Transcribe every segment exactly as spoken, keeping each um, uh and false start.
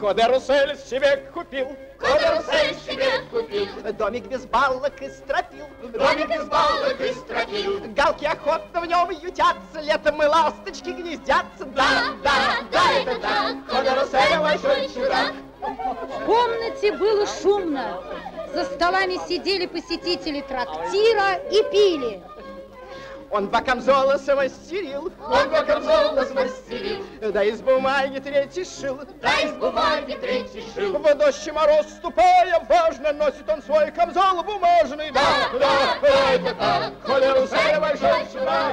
Кодерусель себе купил. Кодерусель себе купил. Домик без балок и стропил. Домик без балок и стропил. Галки охотно в нем ютятся, летом и ласточки гнездятся. Да, да, да, это так. Кодерусель большой чудак. В комнате было шумно. За столами сидели посетители трактира и пили. Он два камзола смастерил. Он два камзола смастерил. Да из бумаги третий шил. Да из бумаги третий шил. В дождь и мороз ступая, важно носит он свой камзол бумажный. Да, да, да, это так. Кодерусель большой чудак.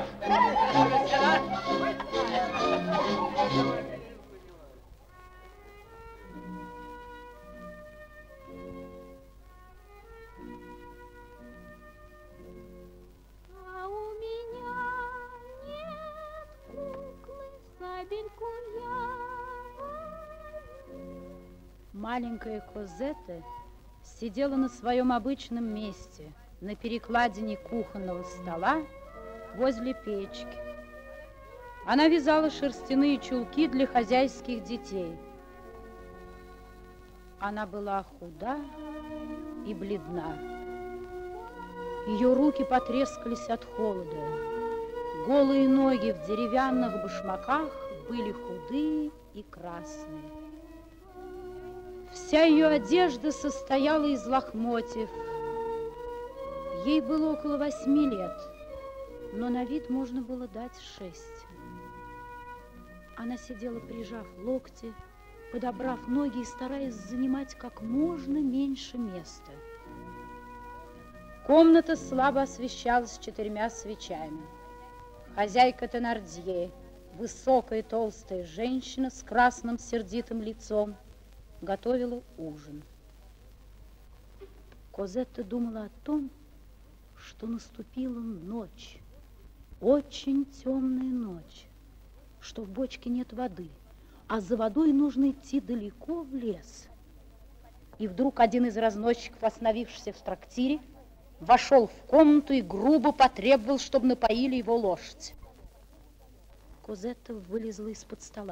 Маленькая Козетта сидела на своем обычном месте, на перекладине кухонного стола возле печки. Она вязала шерстяные чулки для хозяйских детей. Она была худа и бледна. Ее руки потрескались от холода. Голые ноги в деревянных башмаках были худые и красные. Вся ее одежда состояла из лохмотьев. Ей было около восьми лет, но на вид можно было дать шесть. Она сидела, прижав локти, подобрав ноги и стараясь занимать как можно меньше места. Комната слабо освещалась четырьмя свечами. Хозяйка Тенардье, высокая толстая женщина с красным сердитым лицом, готовила ужин. Козетта думала о том, что наступила ночь, очень темная ночь, что в бочке нет воды, а за водой нужно идти далеко в лес. И вдруг один из разносчиков, остановившийся в трактире, вошел в комнату и грубо потребовал, чтобы напоили его лошадь. Козетта вылезла из-под стола.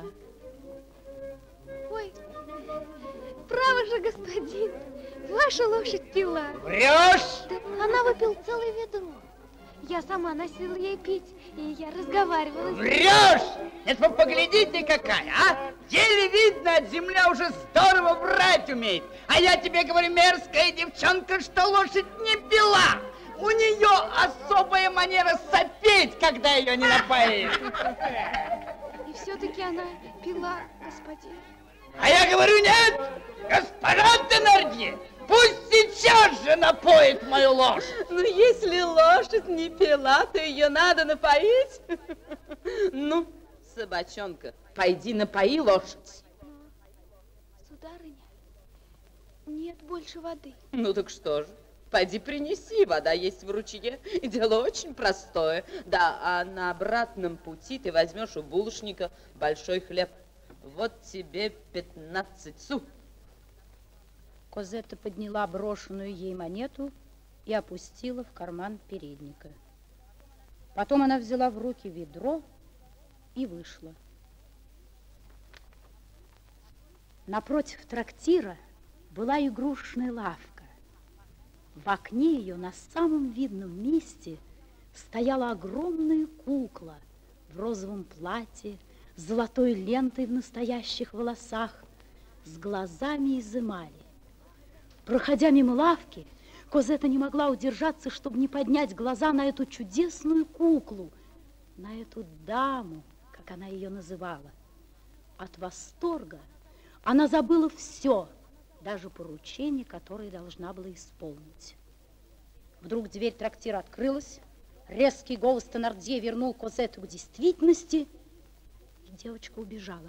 Ой, право же, господин, ваша лошадь пила. Врешь? Да, она выпила целое ведро. Я сама носила ей пить, и я разговаривала с ней. Врешь! Это вы поглядите какая, а? Еле видно, от земля уже здорово врать умеет. А я тебе говорю, мерзкая девчонка, что лошадь не пила. У нее особая манера сопеть, когда ее не напоишь. И все-таки она пила, господин. А я говорю, нет, госпожа Тенардье, пусть сейчас же напоит мою лошадь. Ну, если лошадь не пила, то ее надо напоить. Ну, собачонка, пойди напои лошадь. Сударыня, нет больше воды. Ну, так что же? Пойди принеси, вода есть в ручье. Дело очень простое. Да, а на обратном пути ты возьмешь у булочника большой хлеб. Вот тебе пятнадцать су. Козетта подняла брошенную ей монету и опустила в карман передника. Потом она взяла в руки ведро и вышла. Напротив трактира была игрушечная лавка. В окне ее на самом видном месте стояла огромная кукла в розовом платье, с золотой лентой в настоящих волосах, с глазами из эмали. Проходя мимо лавки, Козетта не могла удержаться, чтобы не поднять глаза на эту чудесную куклу, на эту даму, как она ее называла. От восторга она забыла все, даже поручение, которое должна была исполнить. Вдруг дверь трактира открылась, резкий голос Тенардье вернул Козетту к действительности, и девочка убежала.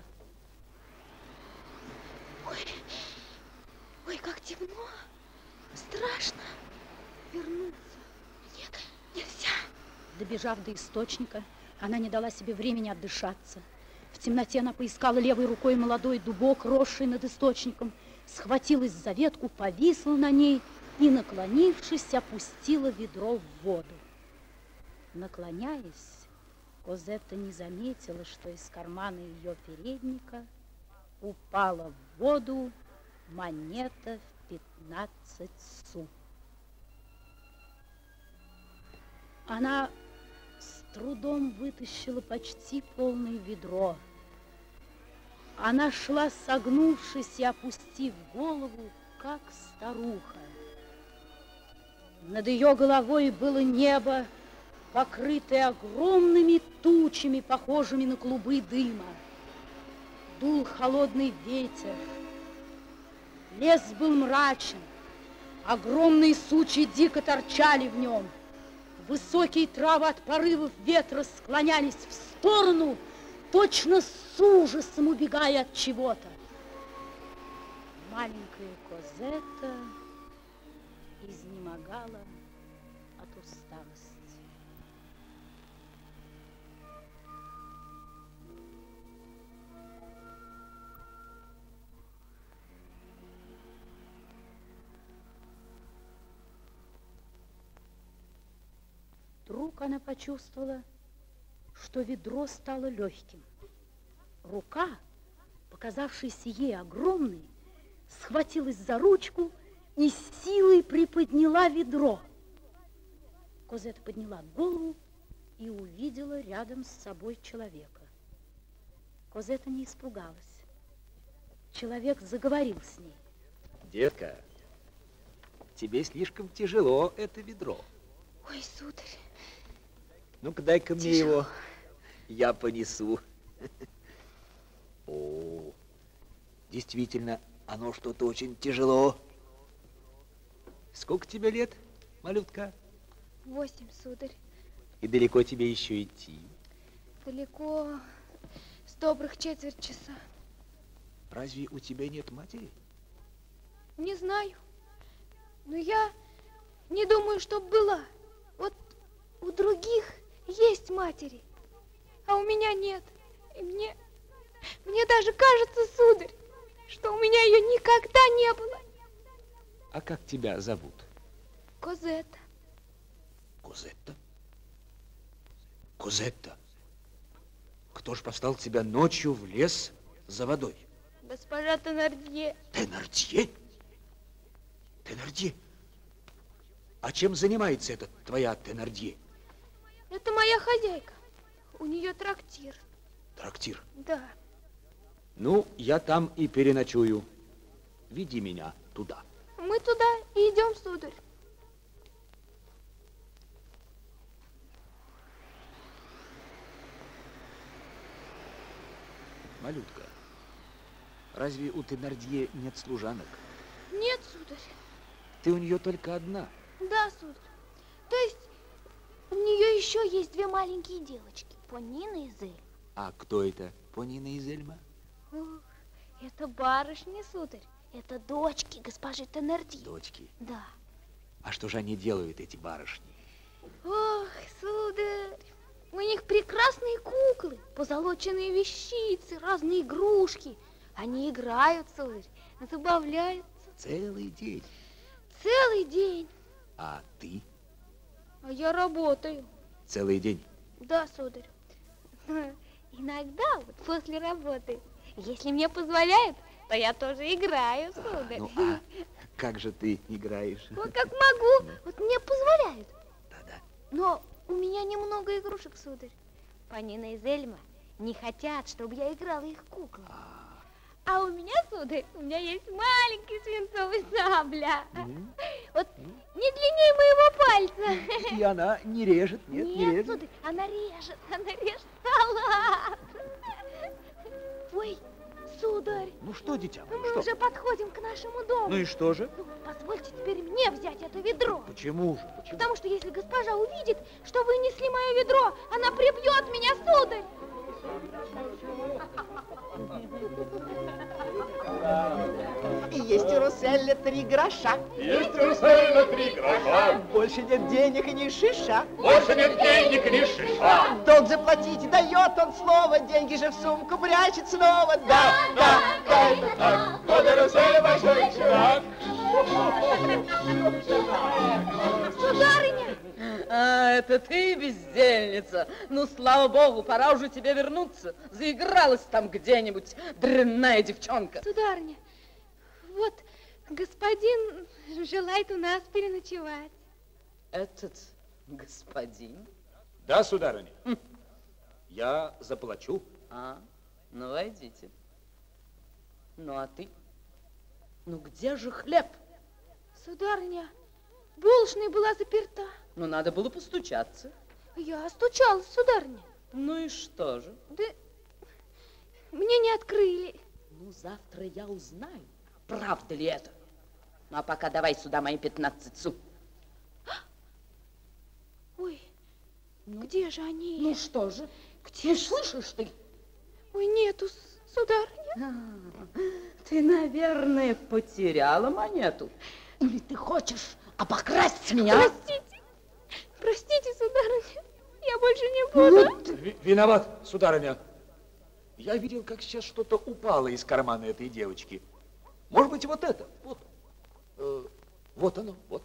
Ой, ой, как темно, страшно. Вернуться. Нет, нельзя. Добежав до источника, она не дала себе времени отдышаться. В темноте она поискала левой рукой молодой дубок, росший над источником, схватилась за ветку, повисла на ней и, наклонившись, опустила ведро в воду. Наклоняясь, Козетта не заметила, что из кармана ее передника упала в воду монета в пятнадцать су. Она с трудом вытащила почти полное ведро. Она шла, согнувшись и опустив голову, как старуха. Над ее головой было небо, покрытое огромными тучами, похожими на клубы дыма. Дул холодный ветер. Лес был мрачен. Огромные сучья дико торчали в нем. Высокие травы от порывов ветра склонялись в сторону, точно с ужасом убегая от чего-то. Маленькая Козетта изнемогала от усталости. Вдруг она почувствовала, что ведро стало легким. Рука, показавшаяся ей огромной, схватилась за ручку и силой приподняла ведро. Козетта подняла голову и увидела рядом с собой человека. Козетта не испугалась. Человек заговорил с ней. Детка, тебе слишком тяжело это ведро. Ой, сударь. Ну-ка, дай-ка мне его, я понесу. О, действительно, оно что-то очень тяжело. Сколько тебе лет, малютка? Восемь, сударь. И далеко тебе еще идти? Далеко, с добрых четверть часа. Разве у тебя нет матери? Не знаю, но я не думаю, чтоб была. Вот у других есть матери, а у меня нет. И мне, мне даже кажется, сударь, что у меня ее никогда не было. А как тебя зовут? Козетта. Козетта? Козетта? Кто ж послал тебя ночью в лес за водой? Госпожа Теннердье. Теннердье? Теннердье? А чем занимается эта твоя Теннердье? Это моя хозяйка. У нее трактир. Трактир? Да. Ну, я там и переночую. Веди меня туда. Мы туда и идем, сударь. Малютка, разве у Теннердье нет служанок? Нет, сударь. Ты у нее только одна? Да, сударь. То есть у нее еще есть две маленькие девочки, Понина и Зель. А кто это, Понина и Зельма? Ох, это барышни, сударь. Это дочки госпожи Теннердье. Дочки? Да. А что же они делают, эти барышни? Ох, сударь, у них прекрасные куклы, позолоченные вещицы, разные игрушки. Они играют, сударь, забавляются. Целый день? Целый день. А ты? А я работаю. Целый день? Да, сударь. Иногда, вот после работы, если мне позволяют, то я тоже играю, сударь. А, ну, а как же ты играешь? Вот как могу, вот мне позволяют. Да-да. Но у меня немного игрушек, сударь. Понина и Зельма не хотят, чтобы я играла их куклы. А, а у меня, сударь, у меня есть маленький свинцовый сабля. Mm. Вот mm. не длиннее моего пальца. И она не режет, нет, нет, не режет? сударь, она режет, она режет салат. Ой, сударь. Ну что, дитя мое, Мы что? уже подходим к нашему дому. Ну и что же? Ну, позвольте теперь мне взять это ведро. Почему же? Почему? Потому что если госпожа увидит, что вы несли мое ведро, она прибьет меня, сударь. Есть у Русселя три гроша. Есть у Русселя три гроша. Больше нет денег и ни шиша. Больше нет денег и ни шиша. Долг заплатить дает он слово, деньги же в сумку прячет снова. Да, да, да, это так. Вот и Русселя большой чувак. Сударыня! А, это ты, бездельница? Ну, слава богу, пора уже тебе вернуться. Заигралась там где-нибудь, дрянная девчонка. Сударыня, вот господин желает у нас переночевать. Этот господин? Да, сударыня. Хм. Я заплачу. А, ну, войдите. Ну, а ты? Ну, где же хлеб? Сударыня, булочная была заперта. Ну, надо было постучаться. Я стучалась, сударыня. Ну и что же? Да мне не открыли. Ну, завтра я узнаю, правда ли это. Ну, а пока давай сюда мои пятнадцать су. Ой, ну, где же они? Ну, что же? Где ж слышишь ты? Ой, нету, сударыня. А, ты, наверное, потеряла монету. Или ты хочешь обокрасть меня? Простите, простите, сударыня, я больше не буду. В- виноват, сударыня. Я видел, как сейчас что-то упало из кармана этой девочки. Может быть, вот это? Вот, э, вот оно, вот.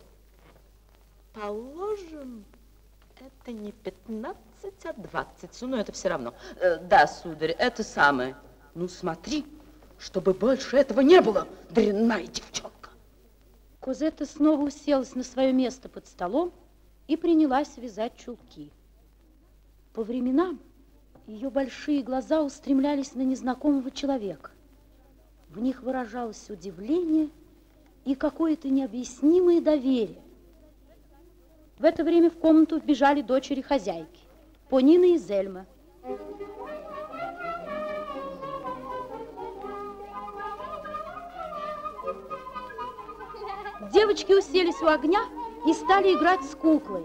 Положим, это не пятнадцать, а двадцать. Ну, это все равно. Э, да, сударь, это самое. Ну, смотри, чтобы больше этого не было, дрянная девчонка. Козетта снова уселась на свое место под столом и принялась вязать чулки. По временам ее большие глаза устремлялись на незнакомого человека. В них выражалось удивление и какое-то необъяснимое доверие. В это время в комнату вбежали дочери хозяйки, Понина и Зельма. Девочки уселись у огня и стали играть с куклой.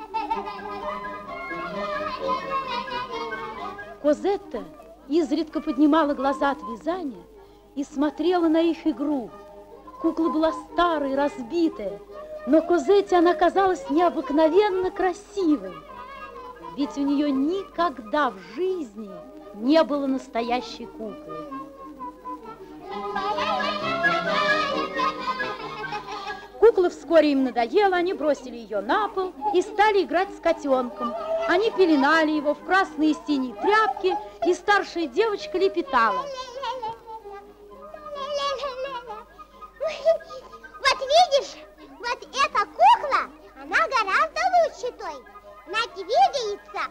Козетта изредка поднимала глаза от вязания и смотрела на их игру. Кукла была старая, разбитая, но Козетте она казалась необыкновенно красивой. Ведь у нее никогда в жизни не было настоящей куклы. Кукла вскоре им надоела, они бросили ее на пол и стали играть с котенком. Они пеленали его в красные и синие тряпки, и старшая девочка лепетала. Вот видишь, вот эта кукла, она гораздо лучше той. Она двигается.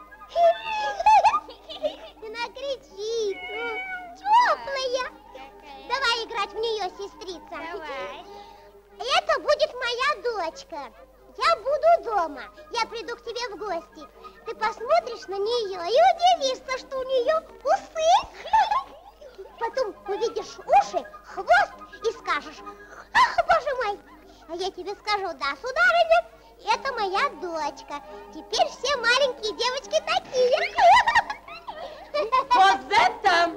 Она кричит. Теплая. Давай играть в нее, сестрица. Давай. Это будет моя дочка. Я буду дома. Я приду к тебе в гости. Ты посмотришь на нее и удивишься, что у нее усы. Потом увидишь уши, хвост и скажешь: ах, боже мой. А я тебе скажу: да, сударыня, это моя дочка. Теперь все маленькие девочки такие. Козетта!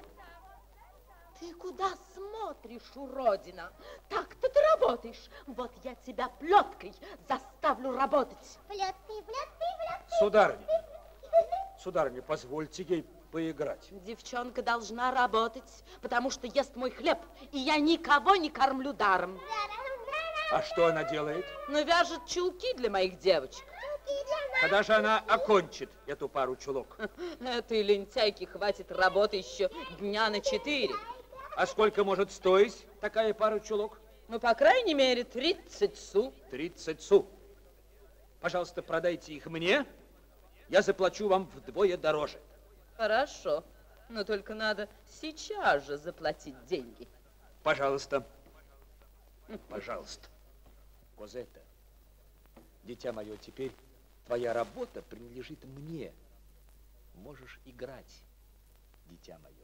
Ты куда смотришь, уродина? Так-то ты работаешь. Вот я тебя плеткой заставлю работать. Плетки, плетки, плетки. Сударыня, сударыня, позвольте ей поиграть. Девчонка должна работать, потому что ест мой хлеб, и я никого не кормлю даром. А что она делает? Ну, вяжет чулки для моих девочек. Когда же она окончит эту пару чулок? Этой лентяйки хватит работы еще дня на четыре. А сколько может стоить такая пара чулок? Ну, по крайней мере, тридцать су. тридцать су. Пожалуйста, продайте их мне, я заплачу вам вдвое дороже. Хорошо, но только надо сейчас же заплатить деньги. Пожалуйста, пожалуйста. Козетта, дитя мое, теперь твоя работа принадлежит мне. Можешь играть, дитя мое.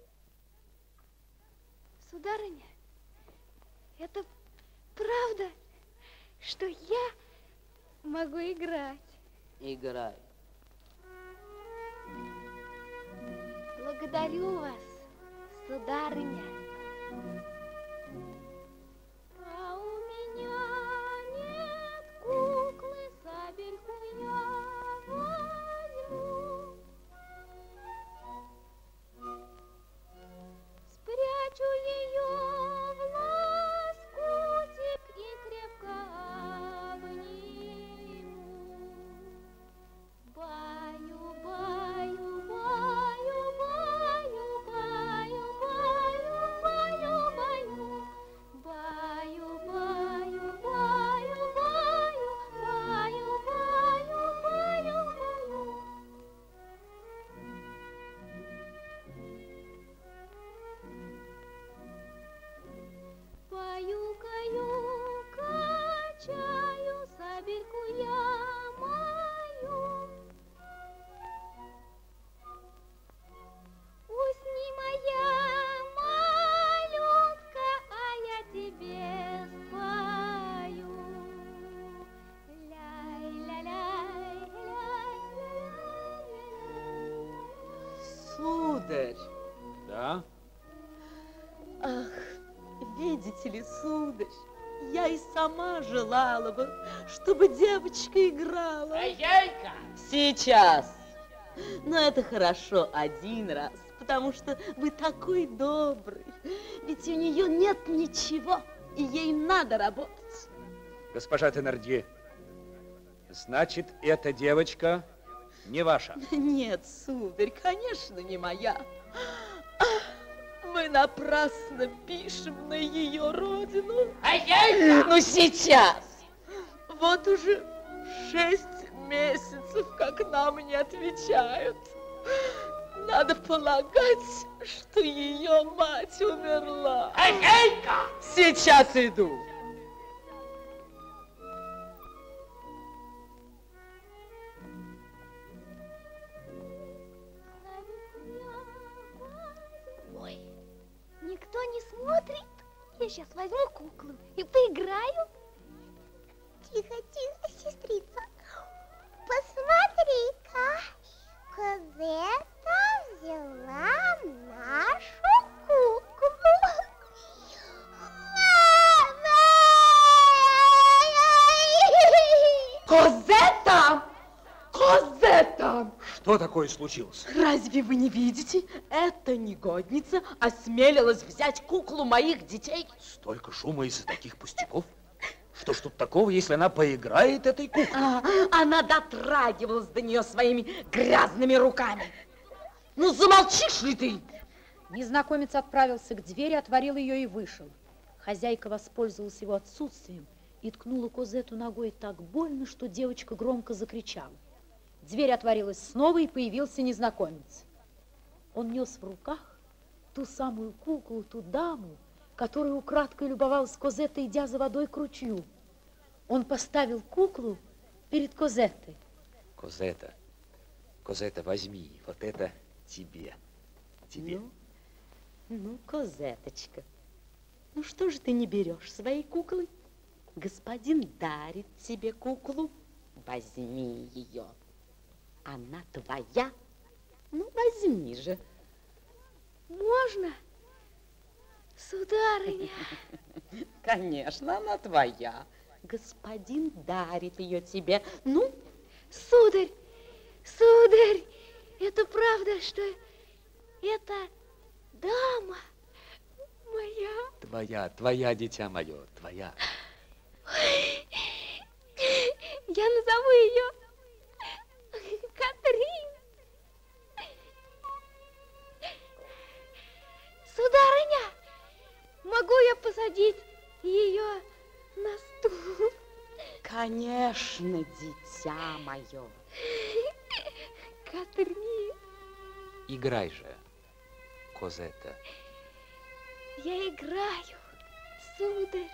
Сударыня, это правда, что я могу играть? Играй. Благодарю вас, сударыня. А у меня нет куклы, сабельку я возьму. Спрячу ее в лоскутик и крепко обниму. сударь. Да? Ах, видите ли, сударь, я и сама желала бы, чтобы девочка играла. Хозяйка! Сейчас. Но это хорошо один раз, потому что вы такой добрый. Ведь у нее нет ничего, и ей надо работать. Госпожа Тенардье, значит, эта девочка не ваша? Нет, сударь, конечно, не моя. Мы напрасно пишем на ее родину. Хозяйка! Ну, сейчас. Вот уже шесть месяцев, как нам не отвечают. Надо полагать, что ее мать умерла. Хозяйка! Сейчас иду. Ой, никто не смотрит. Я сейчас возьму куклу и поиграю. Тихо, тихо, сестрица. Посмотри-ка, Козетта взяла нашу куклу. Козетта! Козетта! Что такое случилось? Разве вы не видите? Эта негодница осмелилась взять куклу моих детей. Столько шума из-за таких пустяков? Что ж тут такого, если она поиграет этой куклой? А, она дотрагивалась до нее своими грязными руками. Ну, замолчишь ли ты? Незнакомец отправился к двери, отворил ее и вышел. Хозяйка воспользовалась его отсутствием и ткнула Козетту ногой так больно, что девочка громко закричала. Дверь отворилась снова, и появился незнакомец. Он нес в руках ту самую куклу, ту даму, которая украдкой любовалась Козеттой, идя за водой к ручью. Он поставил куклу перед Козеттой. Козетта, Козетта, возьми, вот это тебе, тебе. Ну, ну, Козеточка, ну что же ты не берешь свои куклы? Господин дарит тебе куклу, возьми ее. Она твоя, ну возьми же. Можно, сударыня? Конечно, она твоя. Господин дарит ее тебе. Ну, Сударь, сударь, это правда, что это дама моя? Твоя, твоя, дитя мое, твоя. Ой, я назову ее Катрин. Сударыня, могу я посадить ее на стул? конечно, дитя мое. Катрин. Играй же, Козетта. Я играю, сударь.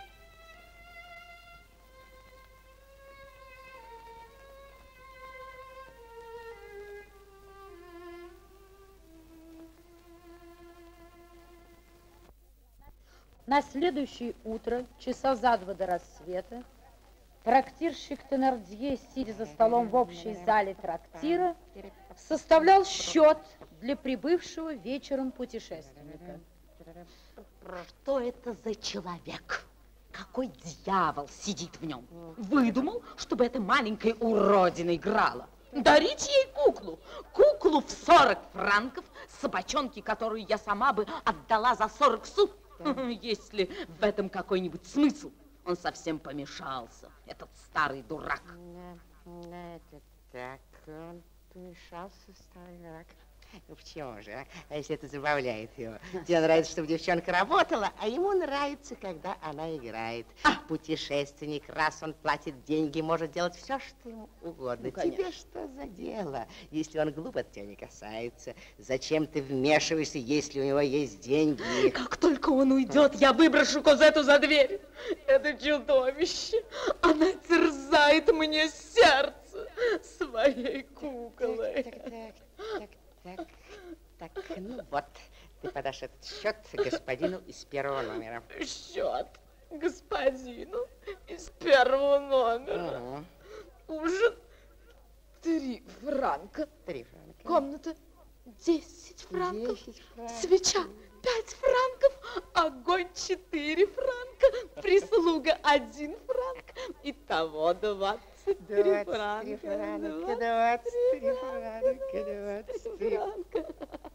На следующее утро, часа за два до рассвета, трактирщик Тенардье, сидя за столом в общей зале трактира, составлял счет для прибывшего вечером путешественника. Что это за человек? Какой дьявол сидит в нем? Выдумал, чтобы эта маленькая уродина играла. Дарите ей куклу. Куклу в сорок франков, собачонки, которую я сама бы отдала за сорок су. Есть ли в этом какой-нибудь смысл? Он совсем помешался, этот старый дурак. Это так, он помешался, старый дурак. Ну почему же, а? А если это забавляет его? Тебе нравится, чтобы девчонка работала, а ему нравится, когда она играет. А. Путешественник, раз он платит деньги, может делать все, что ему угодно. Ну, тебе что за дело, если он глуп, это тебя не касается? Зачем ты вмешиваешься, если у него есть деньги? Как только он уйдет, я выброшу Козетту за дверь. Это чудовище. Она терзает мне сердце своей куклой. Так, так, так, так, так, так, ну вот, ты подашь этот счет господину из первого номера. Счет господину из первого номера. Угу. Ужин три франка. Три франка. Комната Десять франков. Десять франков. Свеча пять франков. Огонь четыре франка. Прислуга один франк. Итого двадцать три франка. франка, двадцать три франка, двадцать три франка.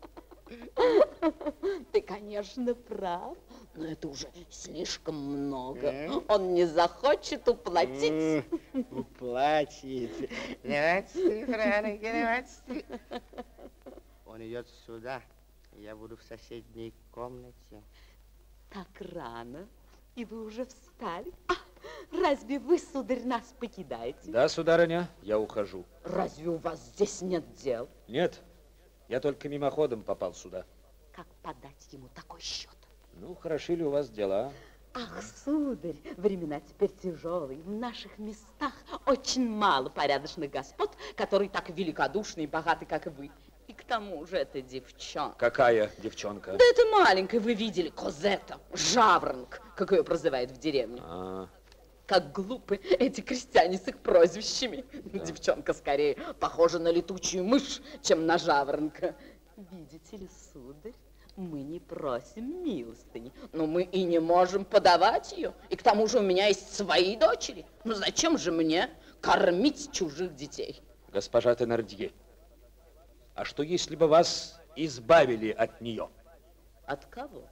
Ты, конечно, прав, но это уже слишком много. Он не захочет уплатить. Уплатит. двадцать три франка, двадцать три. Он идет сюда, я буду в соседней комнате. Так рано, и вы уже встали. А, разве вы, сударь, нас покидаете? Да, сударыня, я ухожу. Разве у вас здесь нет дел? Нет, я только мимоходом попал сюда. Как подать ему такой счет? Ну, хороши ли у вас дела? Ах, сударь, времена теперь тяжелые. В наших местах очень мало порядочных господ, которые так великодушны и богаты, как вы. И к тому же это девчонка. Какая девчонка? Да это маленькая, вы видели, Козетта, жаворонок, как ее прозывают в деревне. А. Как глупы эти крестьяне с их прозвищами. Да. Девчонка скорее похожа на летучую мышь, чем на жаворонка. Видите ли, сударь, мы не просим милостыни, но мы и не можем подавать ее. И к тому же у меня есть свои дочери. Ну зачем же мне кормить чужих детей? Госпожа Тенардье, а что если бы вас избавили от нее? От кого?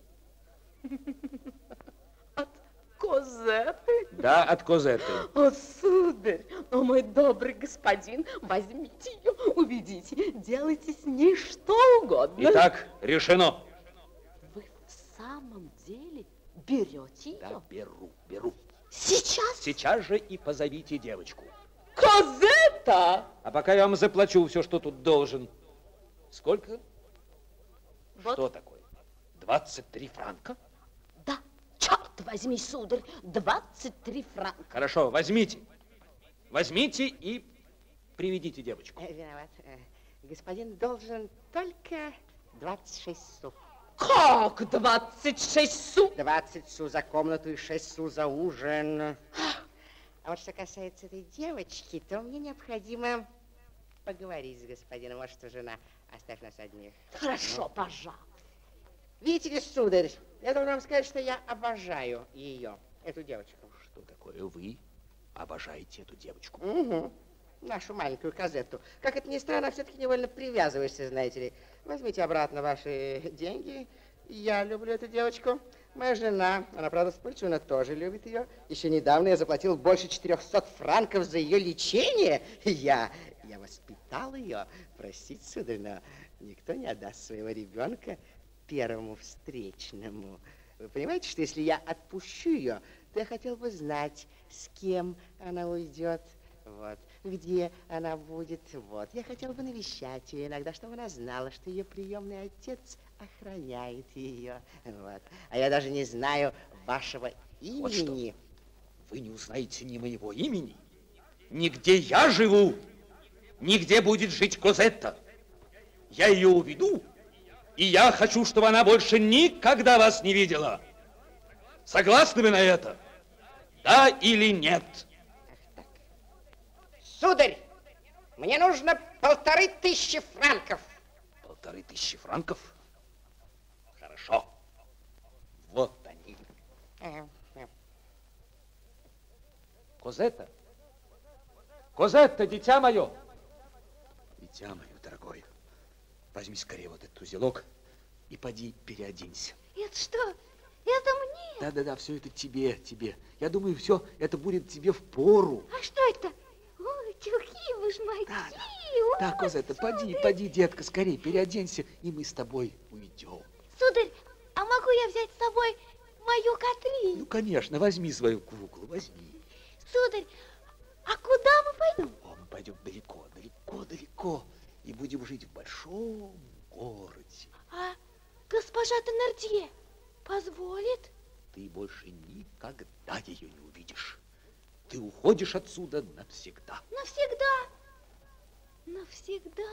От Козетты? Да, от Козетты. О, сударь, о, мой добрый господин, возьмите ее, уведите, делайте с ней что угодно. Итак, решено. Вы в самом деле берете ее? Да, беру, беру. Сейчас? Сейчас же и позовите девочку. Козетта! А пока я вам заплачу все, что тут должен. Сколько? Вот. Что такое? двадцать три франка? Да, черт возьми, сударь, двадцать три франка. Хорошо, возьмите. Возьмите и приведите девочку. Виноват. Господин должен только двадцать шесть су. Как двадцать шесть су? двадцать су за комнату и шесть су за ужин. А вот что касается этой девочки, то мне необходимо поговорить с господином. Вот что, жена, оставь нас одних. Хорошо, ну. пожалуйста. Видите ли, сударь, я должен вам сказать, что я обожаю ее, эту девочку. Что такое вы обожаете эту девочку? Угу. Нашу маленькую Козетту. Как это ни странно, все-таки невольно привязываешься, знаете ли. Возьмите обратно ваши деньги. Я люблю эту девочку. Моя жена, она, правда, вспыльчива, тоже любит ее. Еще недавно я заплатил больше четырехсот франков за ее лечение. Я, я воспитал ее. Простите, сударь, но никто не отдаст своего ребенка первому встречному. Вы понимаете, что если я отпущу ее, то я хотел бы знать, с кем она уйдет. Вот. Где она будет, вот. Я хотел бы навещать ее иногда, чтобы она знала, что ее приемный отец охраняет ее, вот. А я даже не знаю вашего имени. Вот что. Вы не узнаете ни моего имени, ни где я живу, ни где будет жить Козетта. Я ее уведу, и я хочу, чтобы она больше никогда вас не видела. Согласны вы на это? Да или нет? Сударь, мне нужно полторы тысячи франков. Полторы тысячи франков? Хорошо. Вот они. Козетта? Козетта, дитя мое! Дитя мое, дорогое, возьми скорее вот этот узелок и поди переоденься. Это что? Это мне? Да-да-да, все это тебе, тебе. Я думаю, все это будет тебе в пору. А что это? Ой, чулки, вы ж мои. Да, да. Да, Козетта, поди, поди, детка, скорее переоденься, и мы с тобой уйдем. Сударь, а могу я взять с собой мою Катрин? Ну, конечно, возьми свою куклу, возьми. Сударь, а куда мы пойдем? О, мы пойдем далеко, далеко, далеко, и будем жить в большом городе. А госпожа Тенардье позволит? Ты больше никогда ее не увидишь. Ты уходишь отсюда навсегда. Навсегда. Навсегда.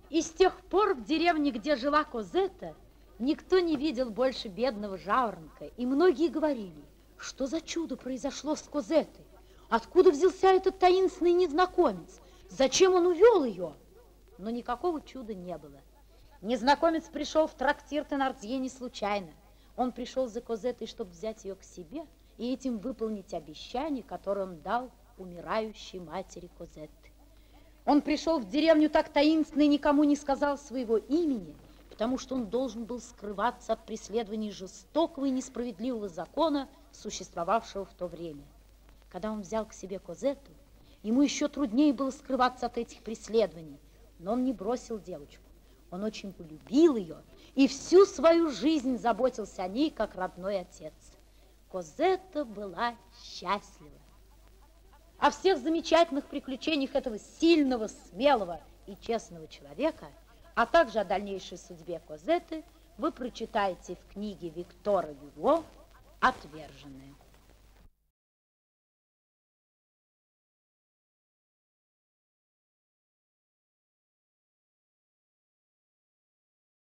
И с тех пор в деревне, где жила Козетта, никто не видел больше бедного жаворонка. И многие говорили, что за чудо произошло с Козеттой? Откуда взялся этот таинственный незнакомец? Зачем он увел ее? Но никакого чуда не было. Незнакомец пришел в трактир Тенардье не случайно. Он пришел за Козеттой, чтобы взять ее к себе и этим выполнить обещание, которое он дал умирающей матери Козетты. Он пришел в деревню так таинственно и никому не сказал своего имени, потому что он должен был скрываться от преследований жестокого и несправедливого закона, существовавшего в то время. Когда он взял к себе Козетту, ему еще труднее было скрываться от этих преследований, но он не бросил девочку. Он очень полюбил ее и всю свою жизнь заботился о ней, как родной отец. Козетта была счастлива. О всех замечательных приключениях этого сильного, смелого и честного человека, а также о дальнейшей судьбе Козетты вы прочитаете в книге Виктора Гюго «Отверженная».